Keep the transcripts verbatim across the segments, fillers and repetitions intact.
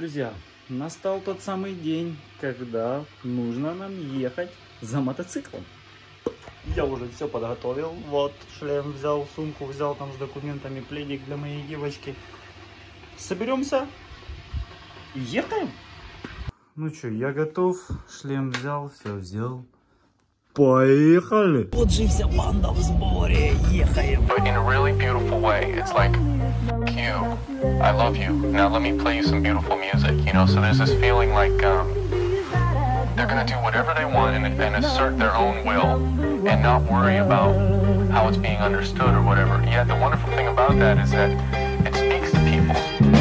друзья, настал тот самый день, когда нужно нам ехать за мотоциклом. Я уже все подготовил. Вот, шлем взял, сумку взял там с документами, пледик для моей девочки. Соберемся и ехаем. Ну что, я готов. Шлем взял, все взял. Поехали! Вот же вся банда в сборе. Ехаем. But in a really beautiful way. It's like, Q, I love you. Now let me play you some beautiful music. You know, so there's this feeling like um, they're gonna do whatever they want and, and assert their own will and not worry about how it's being understood or whatever. Yet the wonderful thing about that is that it speaks to people.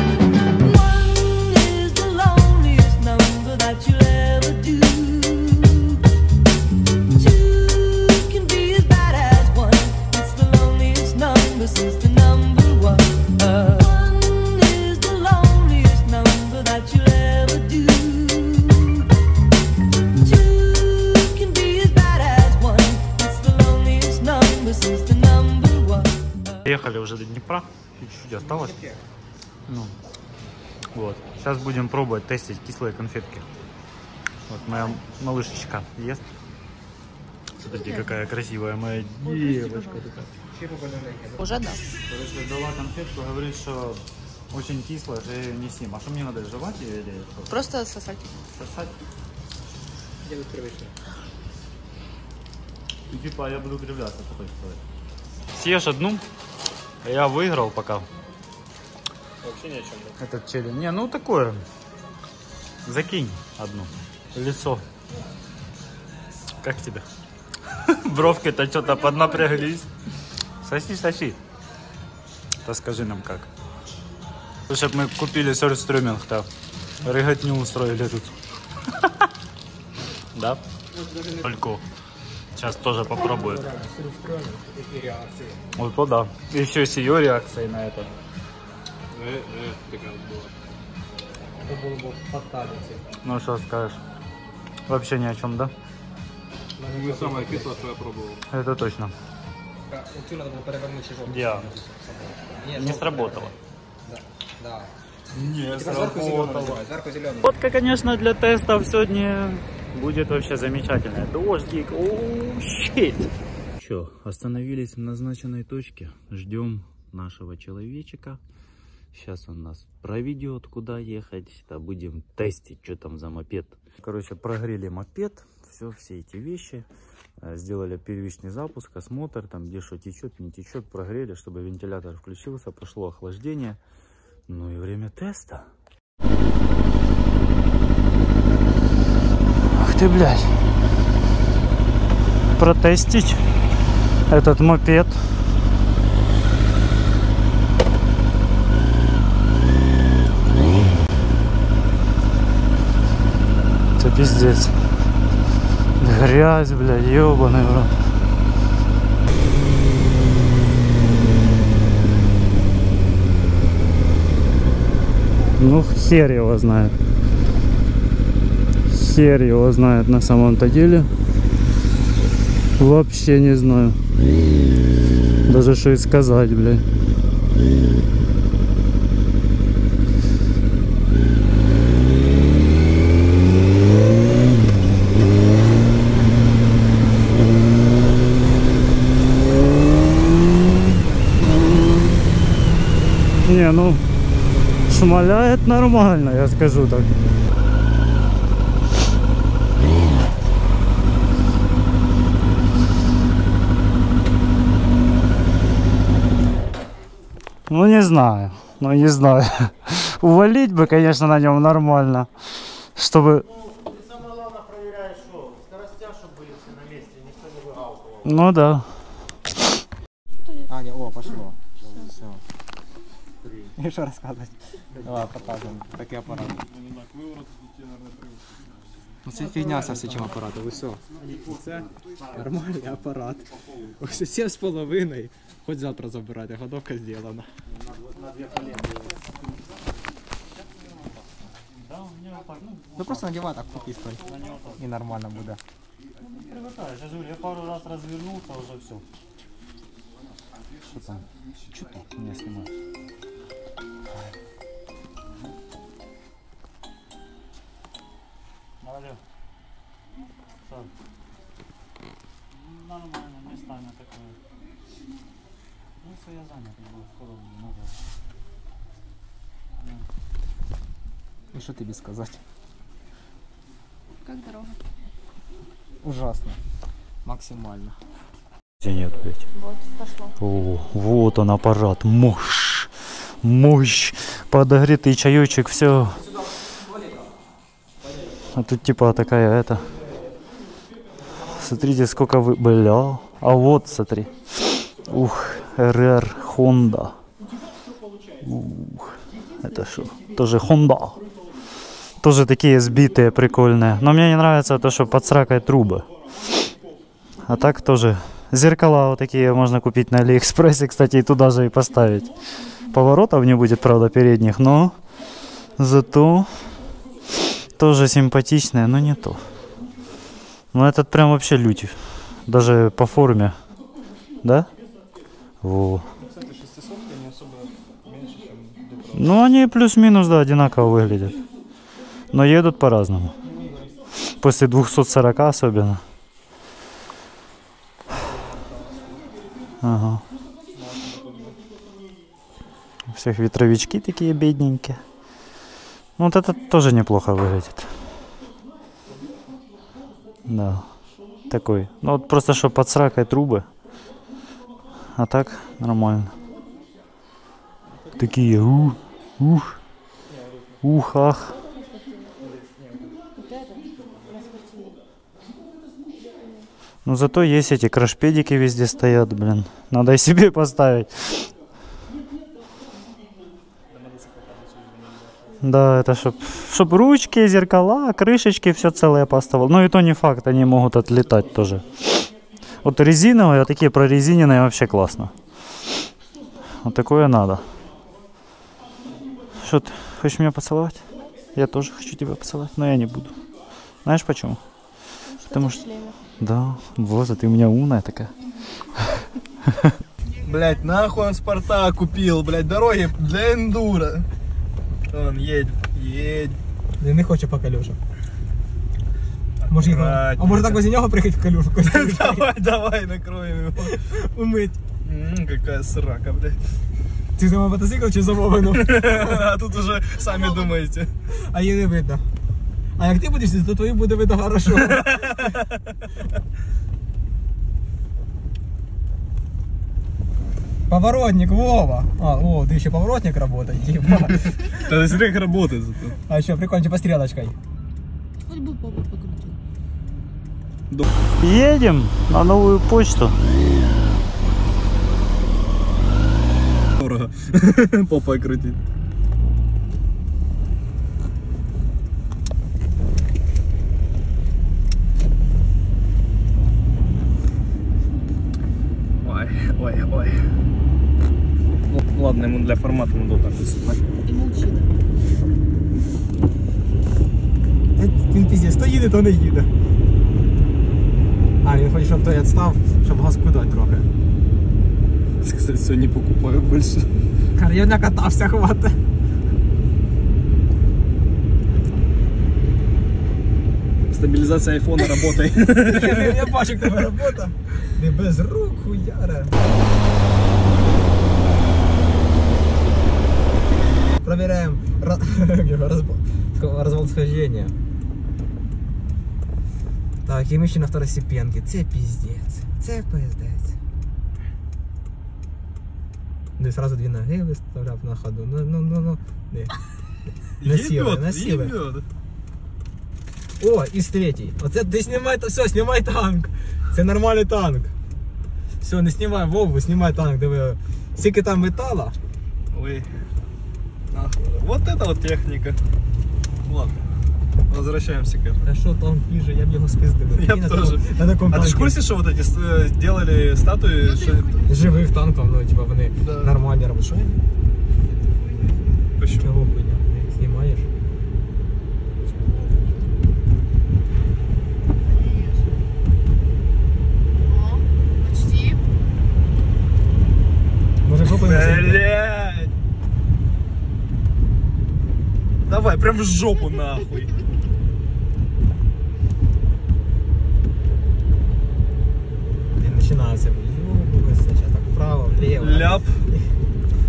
Ехали уже до Днепра, чуть-чуть осталось. Ну, вот. Сейчас будем пробовать тестить кислые конфетки. Вот моя малышечка ест. Смотрите, какая красивая моя девочка. Уже да. Короче, дала конфетку, говорит, что очень кислая, что я ее не съем. А что мне надо, жевать ее или что? Просто сосать. Сосать? И типа я буду кривляться, такой сказать. Съешь одну, я выиграл пока. Вообще ни о чем, да? Этот челлендж. Не, ну такое. Закинь одну. Лицо. Как тебе? Бровки-то что-то поднапряглись. Соси, соси. Да скажи нам как. Чтобы мы купили сёрстреминг-то. Рыготню устроили тут. Да? Только. Сейчас тоже попробую. Вот то да. Еще с ее реакцией на это. Ну что скажешь? Вообще ни о чем, да? Ну, самое кислое, что я пробовал. Это точно. Я. Не сработало. Да. Не сработало. Водка, конечно, для тестов сегодня будет вообще замечательная. Дождик. Оу, щит. Че, остановились в назначенной точке. Ждем нашего человечика. Сейчас он нас проведет, куда ехать. Да будем тестить, что там за мопед. Короче, прогрели мопед. Все, все эти вещи. Сделали первичный запуск, осмотр. Там где что течет, не течет. Прогрели, чтобы вентилятор включился. Прошло охлаждение. Ну и время теста. Ах ты, блядь. Протестить этот мопед. Это пиздец. Грязь, блядь, ёбаный в рот. Ну, хер его знает. Хер его знает на самом-то деле. Вообще не знаю. Даже что и сказать, блядь. Не, ну, шмаляет нормально, я скажу так. Ну, не знаю, ну, не знаю. Увалить бы, конечно, на нем нормально, чтобы... Самое главное проверяешь, что скоростя, чтобы были все на месте, никто не выгалтывал. Ну, да. А, не, о, пошло. Все. И что рассказывать? Давай, показываем. Такие аппараты. Ну це фігня со всім апаратом, ви що? Це нормальний апарат. Ось сім з половиною. Хоч завтра забирати, годовка зроблена. Ну просто надівай так купи стой. І нормально буде. Привыкаешь, я говорю, я пару раз развернулся, уже все. Что там? Что ты меня снимаешь? И что тебе сказать? Как дорога? Ужасно. Максимально. Нет, блядь. Вот, пошло. О, вот он аппарат. Мощь. Мощь. Подогретый чаечек, все. А тут типа такая это. Смотрите, сколько вы... Бля. А вот, смотри. Ух, эр эр Honda. Ух. Это что? Тоже Honda. Тоже такие сбитые, прикольные. Но мне не нравится то, что под сракой трубы. А так тоже. Зеркала вот такие можно купить на Алиэкспрессе, кстати, и туда же и поставить. Поворотов не будет, правда, передних, но зато тоже симпатичные, но не то. Ну этот прям вообще лють. Даже по форме. Да? Во. Ну они плюс-минус, да, одинаково выглядят. Но едут по-разному. После двухсот сорока особенно. Ага. У всех ветровички такие бедненькие. Ну, вот этот тоже неплохо выглядит. Да. Такой. Ну вот просто что под сракой трубы. А так нормально. Такие ух, ух, ух, ах. Но зато есть эти крашпедики везде стоят, блин. Надо и себе поставить. Да, это чтоб, чтоб ручки, зеркала, крышечки, все целое поставил. Но и то не факт, они могут отлетать тоже. Вот резиновые, а такие прорезиненные вообще классно. Вот такое надо. Что ты, хочешь меня поцеловать? Я тоже хочу тебя поцеловать, но я не буду. Знаешь почему? Что Потому ты что... в шлеме? Да, боже, ты у меня умная такая. Блять, нахуй он Спартак купил, блять, дороги для эндуро. Он едет, едет. Я не хочу по Калюшу. Може, його... А може так возле нього приїхати в Калюшу? Давай, давай, накроем его. Умить. М, какая срака, блядь. Ти за мотоцикл чи за Вовину? А тут уже сами думаете. А її не видно. А як ти будеш, то твої буде видно хорошо. Поворотник, Вова. А, о, ты еще поворотник работает, типа. Это смотри, как работает зато. А еще прикольно, типа стрелочкой. Хоть бы попу покрутил. Едем на новую почту. Дорого. Попой крутить. Ой, ой, ой. Ну, ладно, ему для формата надо так высыпать. И молчит. Він пиздец, то їде, то не їде. А, він хоче, щоб той відстав, щоб газку дати трохи. Кстати, все, не покупаю больше. Кар, я накатався, хватить. Стабилизация айфона работает. Я, я бачу, як тебе робота. Не без рук, хуяра. Проверяем развал схождения. Так, і ми ще на второстепенці. Це піздець. Це пиздець. Ну, сразу дві ноги виставляв на ходу. Ну, ну, ну, ну. Не. На силы, на силы. Ебет. О, і третій. Оце ти знімай, все, знімай танк. Це нормальний танк. Все, не знімай Вову, знімай танк, диви. Скільки там метала. Ой. Нахуй. Вот это вот техника. Ладно. Возвращаемся к этому. А що танк їже, я б його спиздив. Я б тоже. На такому А ты ж в танке. курсе, что вот эти э, сделали статуи? Что... Живих танків, ну, типа, вони Да. нормальні робочі. Почему? Чого хуйня? Знімаєш? О, почти. Може жопою не Блять! Давай, прям в жопу нахуй. Він починався. Юбується, зараз так вправо, вліво. Ляп.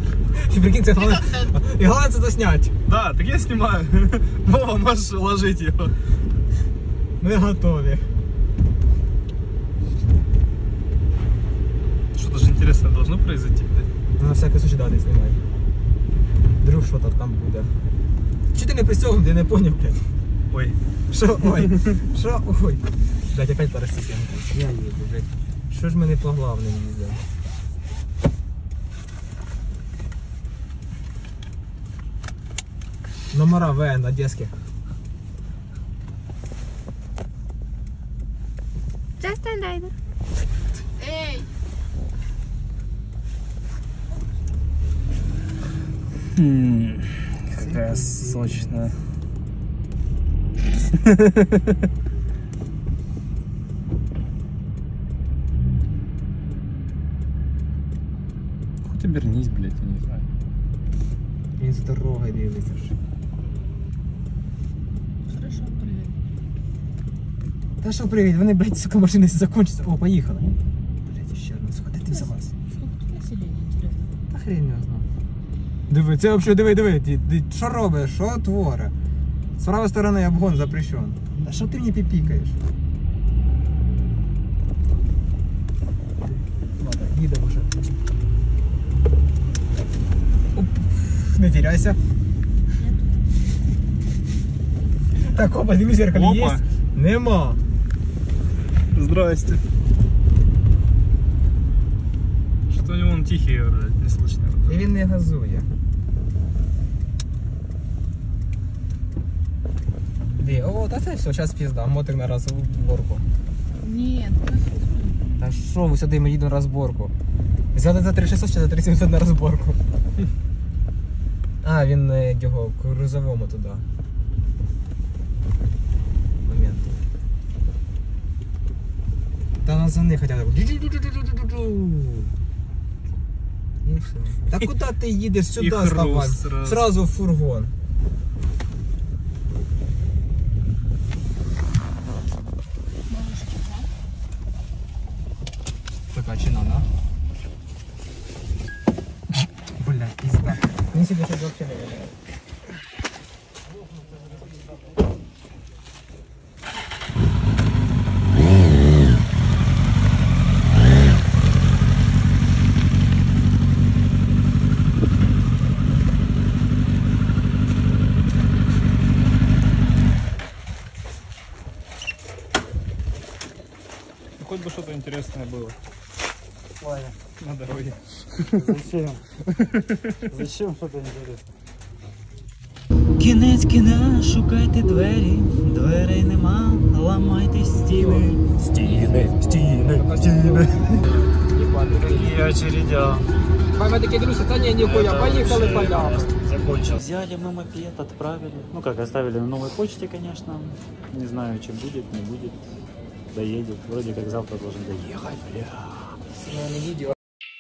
Ти прикинь, це головне. І головне це заснять. Да, так я снимаю. Вова, можешь ложить его. Ми готові. Что-то же интересное должно произойти, блядь. Ну, на всякий случай, да, не знімай. Вдруг що там буде. Чи ти не пристегнув, я не поняв, блядь. Ой. Що, ой, що, ой. Блядь, опять парастиком. Я їду, блядь. Що ж ми не по главним їздимо? Номера ВН, Одеських. Джастин Райдер. Эй! Какая сочная. Хоть обернись, блядь, я не знаю. Він з дорогою дивиться. Хорошо, привет. Та що привіт, вони, блядь, сука, машини закончаться. О, поїхали. Блядь, ще одна, сука, де ти взялась? Сколько тут населения, интересно? Та хрень його знає. Диви, це взагалі, диви, диви, ти, ти що робиш, що творе? З правої сторони обгон запрещен. Та що ти мені піпікаєш? Ладно, їдемо вже. Оп, не теряйся. Так, опа, дивись, зеркало Опа. є? Нема. Здрасте. Что у него он тихий, блядь, не слышно. І він не газує. Де? О, та це все, зараз пізда, мотик на розборку. Нет, Та що ви сюди, ми їдемо на розборку. Взяли за три шістсот чи за три сімсот на розборку? А, він е, його крузовому туди. Момент. Та нас за них хотя б. І все. Та куди ти їдеш? Сюди І хруст ставай. сразу. Сразу в фургон. Така чина, да? Блядь, пизда. Мне себе сейчас вообще не нравится. Хоть бы что-то интересное было Ваня, на дороге. зачем? Зачем что-то интересное? Кінець кіна, шукайте двері, дверей нема, ламайте стіни. Стіни, стіни, стіни. І очередя. Мама такие друзья, да не, нихуя, поехали поля. Закончил. Взяли мы мопед, отправили. Ну как, оставили на новой почте, конечно. Не знаю, чем будет, не будет. Доедет. Вроде как завтра должен доехать, бля. Видео.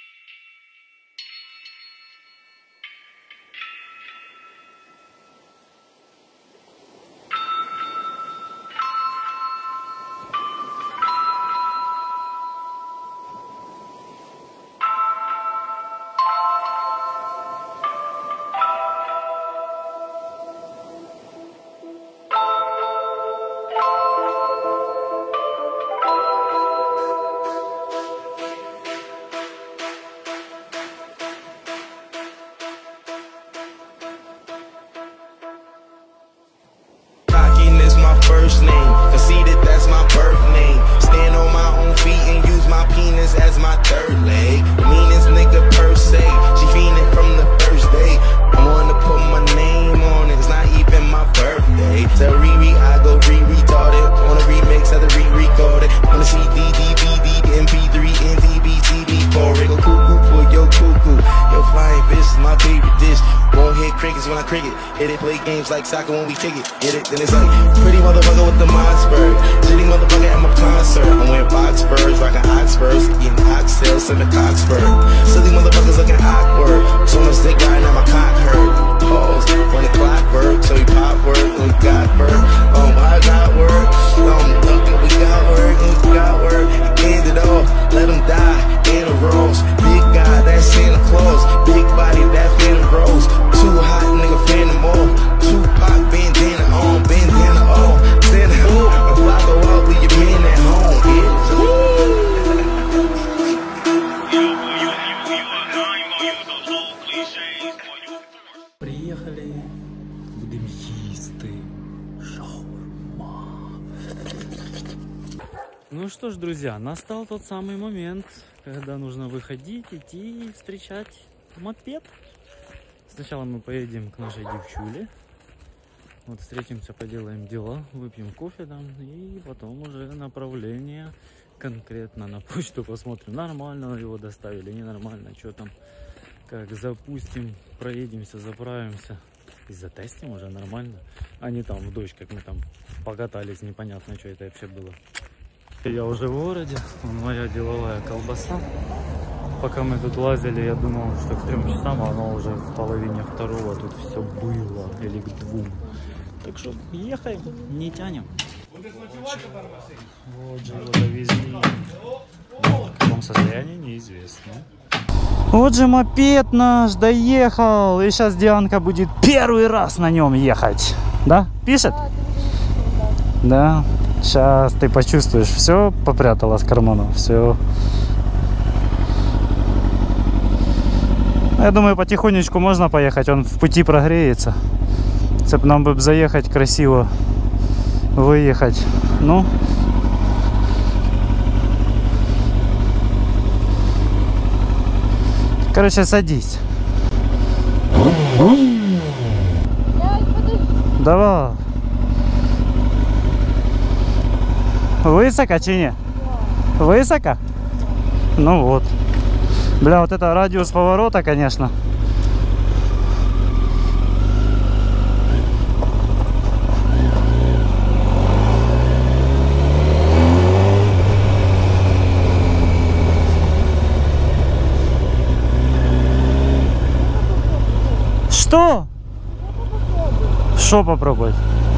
First name, conceited, that's my birth name. Stand on my own feet and use my penis as my third leg. Meanest nigga per se, she fiending from the first day. I wanna put my name on it, it's not even my birthday. Tell Riri I go re-retarded, on a remix of the re-recorded. Wanna see D D B D, M P three, N T B, T V four. Go cuckoo for your cuckoo. Yo, flying fish is my favorite dish. Won't hit crickets when I cricket. Hit it, play games like soccer when we kick it. Get it, then it's like pretty motherfucker with the Mossberg. Shitty motherfucker at my concert. I'm wearing box spurs, rocking Oxfords, eating oxtails in the Coxburg. Silly motherfuckers looking awkward. So much dick riding at my cock hurt. Pause when the clock work, so we pop work when we got work. Um, I got work. Um, look, we got work, we got work. End it off, let them die in a rose. Big guy, that's Santa Claus. Big body, that Phantom Приехали, будем їсти шаурма. Ну что ж, друзья, настал тот самый момент, когда нужно выходить, идти и встречать мопед. Сначала мы поедем к нашей девчуле. Вот встретимся, поделаем дела, выпьем кофе там, и потом уже направление конкретно на почту посмотрим, нормально его доставили, ненормально, что там, как запустим, проедемся, заправимся и затестим уже нормально, а не там в дождь, как мы там покатались, непонятно, что это вообще было. Я уже в городе, моя деловая колбаса. Пока мы тут лазили, я думал, что к трем часам, а оно уже в половине второго тут все было, или к двум. Так что ехаем, не тянем. Вот же его довезли. В каком состоянии, неизвестно. Вот же мопед наш доехал. И сейчас Дианка будет первый раз на нем ехать. Да? Пишет? Да. Сейчас ты почувствуешь. Все попрятала с кармана. Все. Я думаю, потихонечку можно поехать. Он в пути прогреется. Если нам бы заехать красиво, выехать. Ну. Короче, садись. Давай. Высоко, чи не? Высоко? Ну вот. Бля, вот это радиус поворота, конечно. Что? Что попробовать?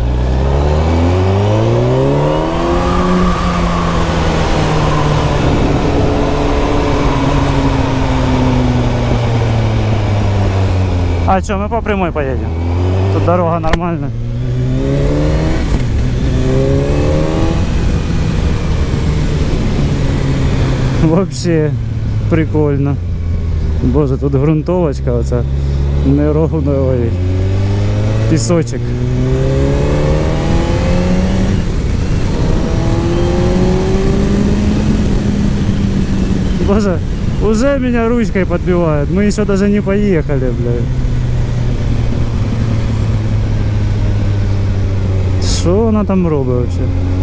А что, мы по прямой поедем? Тут дорога нормальная. Вообще прикольно. Боже, тут грунтовочка оця. Неровний пісочок. Боже, уже меня ручкой подбивает. Мы еще даже не поехали, блядь. Что она там робит вообще?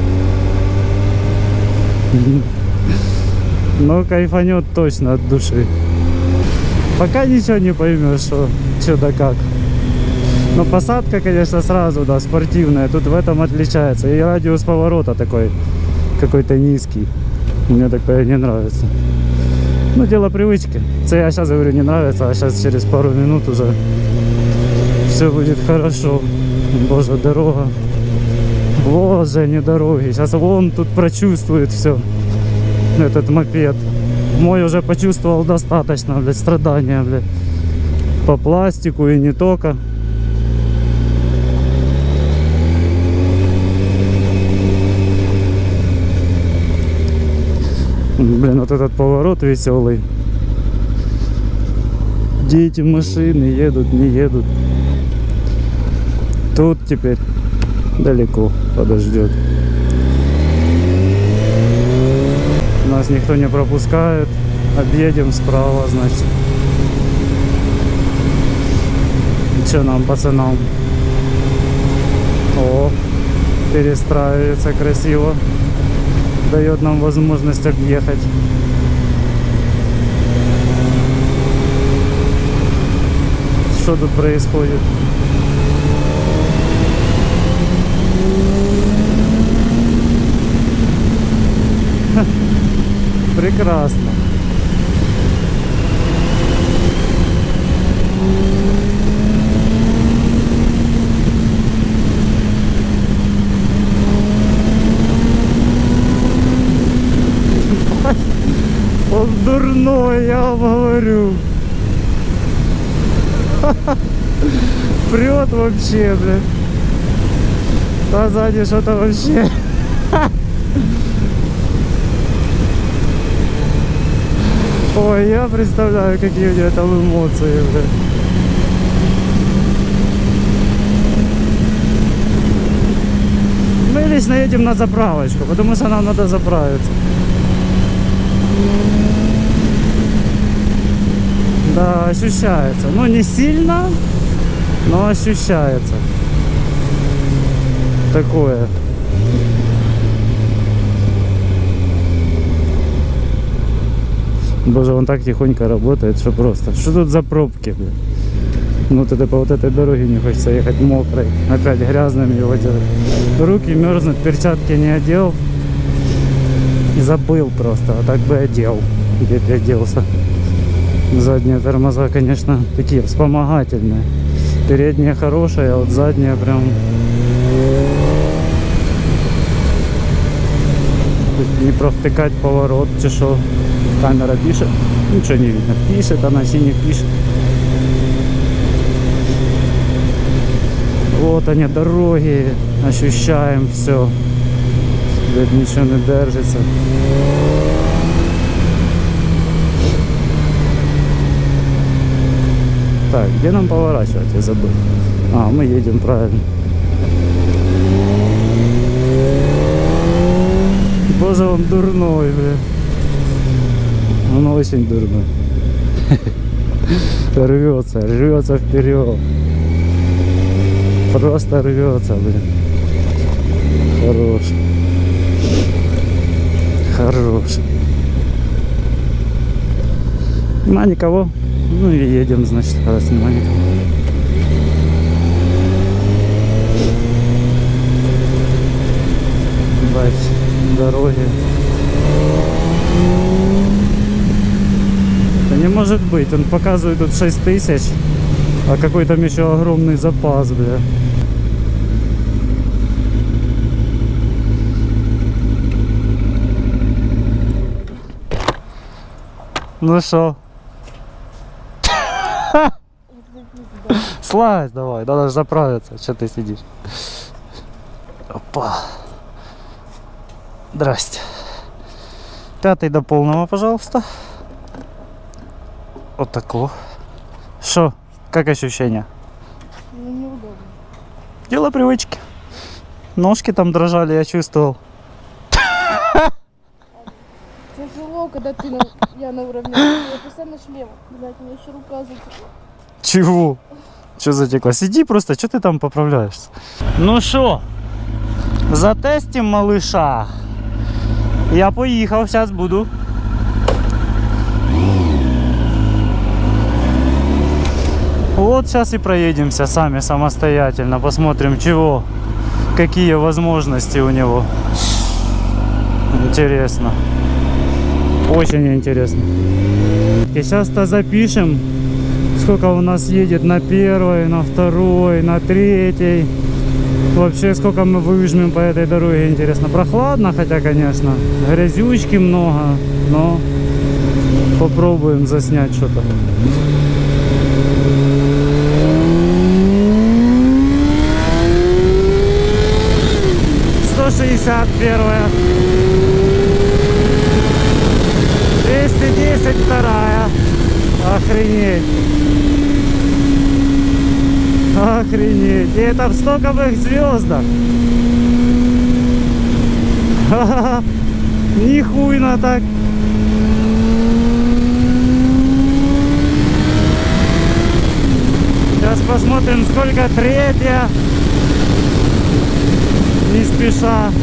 Но кайфанет точно от души. Пока ничего не поймешь, что, что да как. Но посадка, конечно, сразу, да, спортивная. Тут в этом отличается. И радиус поворота такой, какой-то низкий. Мне такое не нравится. Ну, дело привычки. Это я сейчас говорю, не нравится, а сейчас через пару минут уже все будет хорошо. Боже, дорога. Вот же не дороги. Сейчас он тут прочувствует все. Этот мопед. Мой уже почувствовал достаточно, блядь, страдания, блядь. По пластику и не только. Блин, вот этот поворот веселый. Где эти машины едут, не едут. Тут теперь далеко подождет. Нас никто не пропускает. Объедем справа, значит. Че нам, пацанам? О, перестраивается красиво. Дает нам возможность объехать. Что тут происходит? Прекрасно. Он дурной, я вам говорю. Прет вообще, блин. А сзади что-то вообще. Ой, я представляю, какие у него там эмоции, блин. обычно едем на заправочку, потому что нам надо заправиться. Да, ощущается. Ну, не сильно, но ощущается. Такое. Боже, он так тихонько работает, что просто. Что тут за пробки, блин? Ну, вот это по вот этой дороге не хочется ехать мокрой. Опять грязным его делать. Руки мерзнут, перчатки не одел. И забыл просто. А так бы одел. Где ты оделся? Задние тормоза, конечно, такие вспомогательные. Передние хорошие, а вот задние прям... Не провтыкать поворот, чешо. Камера пишет, ничего не видно. Пишет, она синий пишет. Вот они, дороги. Ощущаем все. Ведь ничего не держится. Так, где нам поворачивать? Я забыл. А, мы едем правильно. Боже, он дурной, бля. Он очень дурной. Рвется, рвется вперед. Просто рвется, блин. Хорош. Хорош. Нема никого. Ну и едем, значит, когда нема никого. Бать, дороги. Да не может быть, он показывает тут шесть тысяч, а какой там еще огромный запас, бля. Ну шо? Слазь давай, надо же заправиться. Что ты сидишь? Опа. Здрасте. Пятый до полного, пожалуйста. Вот такого. Шо? Как ощущения? Ну, неудобно. Дело привычки. Ножки там дрожали, я чувствовал. Тяжело, когда ты на... я на уровне. Я постоянно шлем. Блять, у меня еще рука затекла. Чего? Что затекло? Сиди просто, что ты там поправляешься? Ну шо, затестим малыша. Я поехал, сейчас буду. Вот сейчас и проедемся сами самостоятельно. Посмотрим, чего, какие возможности у него. Интересно. Очень интересно. И сейчас-то запишем, сколько у нас едет на первой, на второй, на третьей. Вообще, сколько мы выжмем по этой дороге, интересно. Прохладно, хотя, конечно, грязючки много, но попробуем заснять что-то. сто шестьдесят первая. двести десять вторая. Охренеть. Охренеть. И это в стоковых звездах. Нихуйно так. Сейчас посмотрим, сколько третья. Не спеша.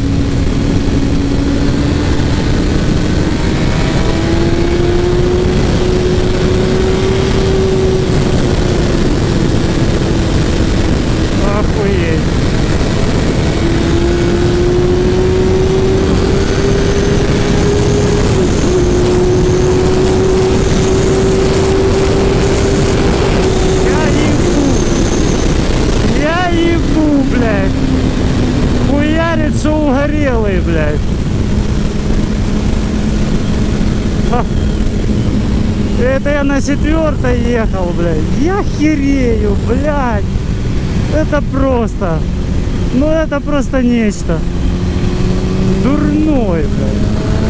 Охуеть. Я ебу. Я ебу, блядь. Хуярит, что угорелый, блядь. Ха. Это я на четвертой ехал, блядь. Я херею, блядь. Это просто, ну это просто нечто. Дурной, блядь.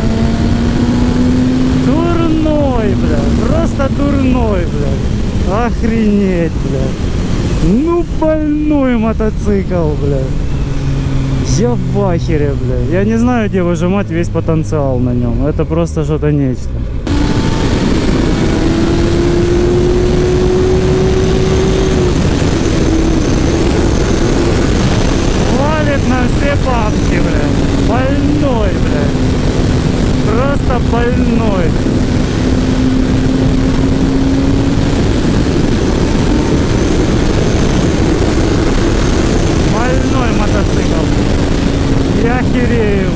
Дурной, блядь. Просто дурной, блядь. Охренеть, блядь. Ну больной мотоцикл, блядь. Я в ахере, бля. Я не знаю, где выжимать весь потенциал на нем. Это просто что-то нечто. Валит на все бабки, бля. Больной, бля. Просто больной. Больной мотоцикл. Я херею.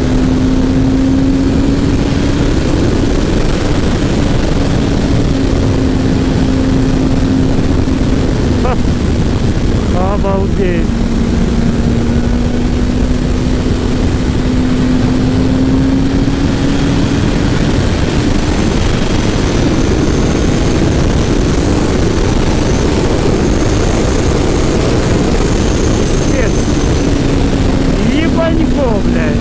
Ха. Обалдеть. Блядь.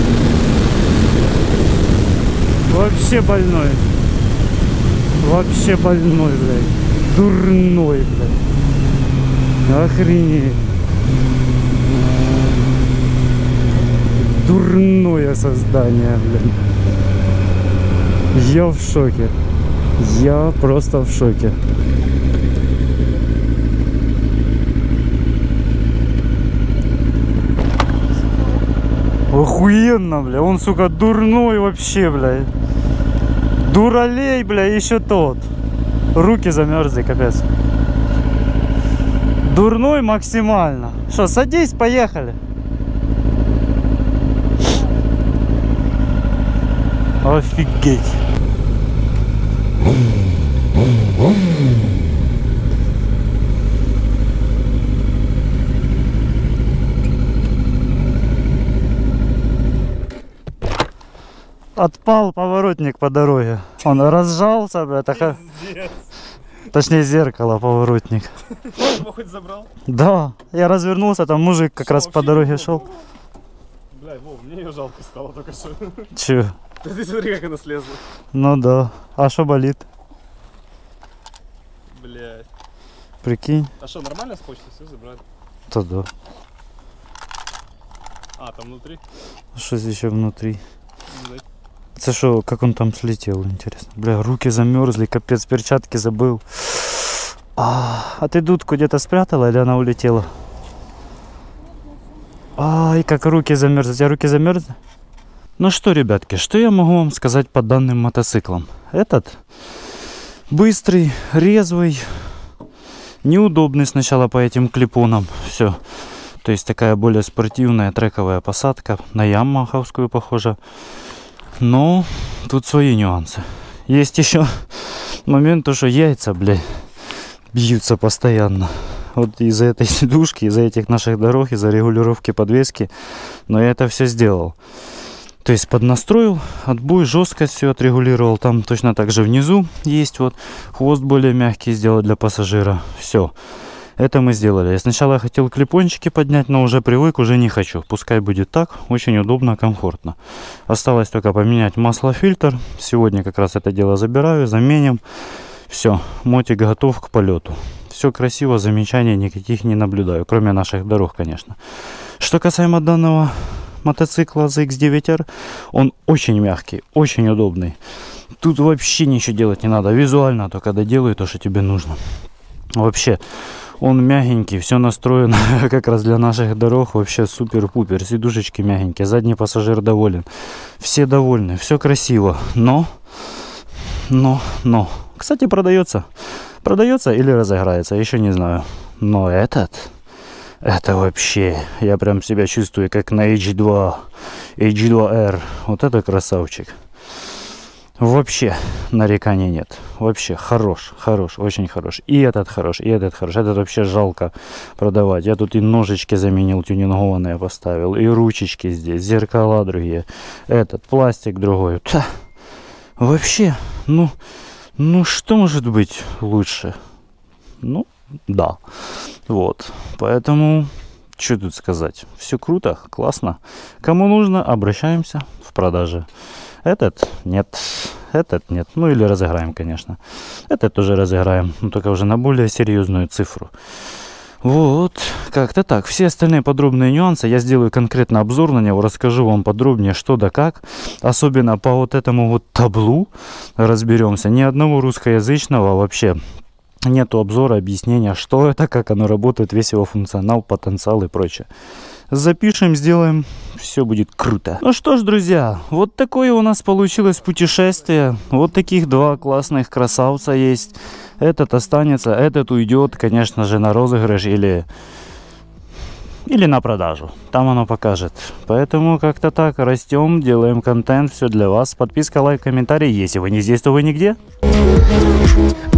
Вообще больной. Вообще больной, блядь. Дурной, блядь. Охренеть. Дурное создание, блядь. Я в шоке. Я просто в шоке. Охуенно, бля, он, сука, дурной вообще, бля. Дуралей, бля, еще тот. Руки замерзли, капец. Дурной максимально. Что, садись, поехали. Офигеть. Отпал поворотник по дороге. Он разжался, бля, так... Точнее, зеркало, поворотник. Его хоть забрал? Да, я развернулся, там мужик как раз по дороге шел. Бля, Вов, мне ее жалко стало только что. Че? Да ты смотри, как она слезла. Ну да. А что болит? Блядь. Прикинь. А что, нормально с почты все забрали? То да. А, там внутри? Что здесь еще внутри? Ну, да. Это что, как он там слетел, интересно. Бля, руки замерзли, капец, перчатки забыл. А, а ты дудку где-то спрятала или она улетела? Ай, как руки замерзли. У тебя руки замерзли? Ну что, ребятки, что я могу вам сказать по данным мотоциклам? Этот быстрый, резвый, неудобный сначала по этим клипонам. Все. То есть такая более спортивная трековая посадка. На ямаховскую похожа. Но тут свои нюансы. Есть еще момент, то, что яйца, блядь, бьются постоянно. Вот из-за этой сидушки, из-за этих наших дорог, из-за регулировки подвески. Но я это все сделал. То есть поднастроил, отбой, жесткость все отрегулировал. Там точно так же внизу есть вот хвост более мягкий сделать для пассажира. Все. Это мы сделали. Сначала я хотел клипончики поднять, но уже привык, уже не хочу. Пускай будет так, очень удобно, комфортно. Осталось только поменять маслофильтр. Сегодня как раз это дело забираю, заменим. Все, мотик готов к полету. Все красиво, замечаний никаких не наблюдаю, кроме наших дорог, конечно. Что касаемо данного мотоцикла зет икс девять эр, он очень мягкий, очень удобный. Тут вообще ничего делать не надо, визуально только доделай то, что тебе нужно. Вообще, он мягенький, все настроено как раз для наших дорог, вообще супер-пупер, сидушечки мягенькие, задний пассажир доволен, все довольны, все красиво, но, но, но, кстати, продается, продается или разыграется, еще не знаю, но этот, это вообще, я прям себя чувствую как на эйч два, эйч два эр, вот это красавчик. Вообще нареканий нет. Вообще хорош, хорош, очень хорош. И этот хорош, и этот хорош. Этот вообще жалко продавать. Я тут и ножички заменил, тюнингованные поставил. И ручечки здесь, зеркала другие. Этот, пластик другой. Та. Вообще, ну, ну что может быть лучше? Ну, да. Вот. Поэтому, что тут сказать? Все круто, классно. Кому нужно, обращаемся в продаже. Этот нет, этот нет. Ну или разыграем, конечно. Этот тоже разыграем, но только уже на более серьезную цифру. Вот, как-то так. Все остальные подробные нюансы я сделаю конкретно обзор на него, расскажу вам подробнее, что да как. Особенно по вот этому вот таблу разберемся. Ни одного русскоязычного вообще нету обзора, объяснения, что это, как оно работает, весь его функционал, потенциал и прочее. Запишем, сделаем, все будет круто. Ну что ж, друзья, вот такое у нас получилось путешествие. Вот таких два классных красавца есть. Этот останется, этот уйдет, конечно же, на розыгрыш или, или на продажу. Там оно покажет. Поэтому как-то так, растем, делаем контент, все для вас. Подписка, лайк, комментарий. Если вы не здесь, то вы нигде.